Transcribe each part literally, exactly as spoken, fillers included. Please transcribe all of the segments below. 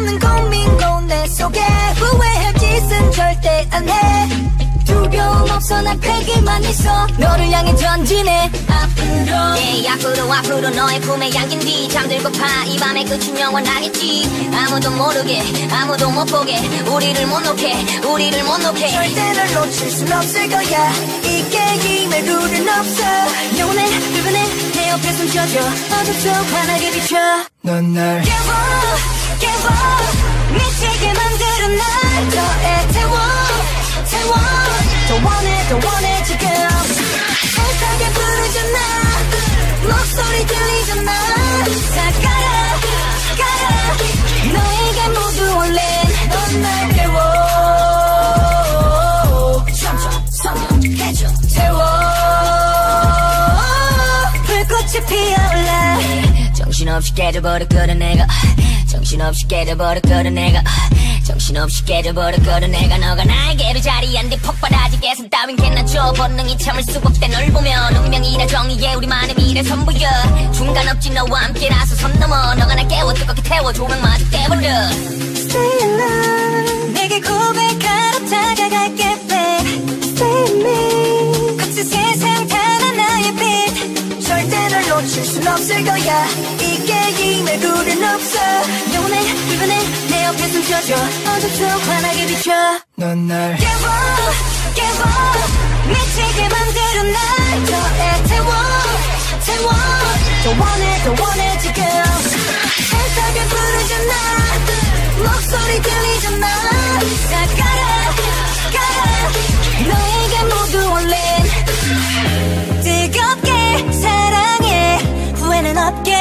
없는 고민고 내 속에 후회할 짓은 절대 안해 두려움 없어 난 패기만 있어 너를 향해 전진해 앞으로 yeah, 앞으로 앞으로 너의 품에 안긴 뒤 잠들고파 이 밤의 끝은 영원하겠지 아무도 모르게 아무도 못 보게 우리를 못 놓게 우리를 못 놓게 절대 널 놓칠 순 없을 거야 이 게임의 룰은 없어 영원해 불변해 내 옆에 숨쉬어줘 어둠 속 환하게 비춰 넌 날 깨워 깨워 미치게 만들어 날 더해 태워 태워 더 원해 더 원해 지금 애타게 부르잖아 목소리 들리잖아 다 깔아 깔아 너에게 모두 올린 넌 날 깨워 점점 선명해져 태워 불꽃이 피어올라 정신없이 깨져버렸거든 내가 정신없이 깨져버렸거든 내가 정신없이 깨져버렸거든 내가 너가 나에게로 자리한 뒤 폭발하지 개선 따윈 개나줘 본능이 참을 수가 없대 널 보면 운명이라 정의에 우리만의 미래 선보여 중간 없지 너와 함께라서 선 넘어 너가 날 깨워 뜨겁게 태워 조명마저 떼버려 Stay alive 내게 고백하러 다가갈게 babe Stay with me 거친 세상 단 하나의 빛 절대 널 놓칠 순 없을 거야 이 게임의 룰은 없어 영원해 불변해 내 옆에 숨쉬어줘 어둠 속 환하게 비춰 넌 날 깨워 깨워 미치게 만들어 날 더해 태워 태워 더 원해 더 원해 지금 애타게 부르잖아 목소리 들리잖아 다 깔아 깔아 너에게 모두 올린 뜨겁게 사랑해 후회는 없게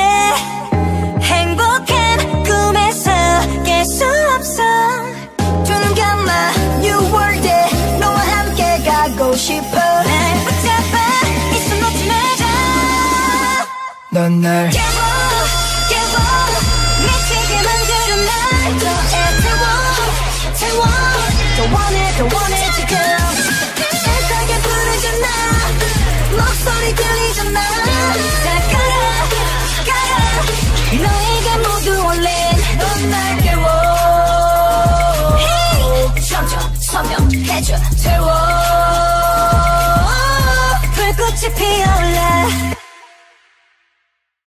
행복한 꿈에서 깰 수 없어 두 눈 감아 New World 에 너와 함께 가고 싶어 날 붙잡아 이 손 놓지 말자 넌 날 깨워 깨워 미치게 만들어 날 더해 태워 태워 더 원해 더 원해 지금 애타게 부르잖아 목소리 들리잖아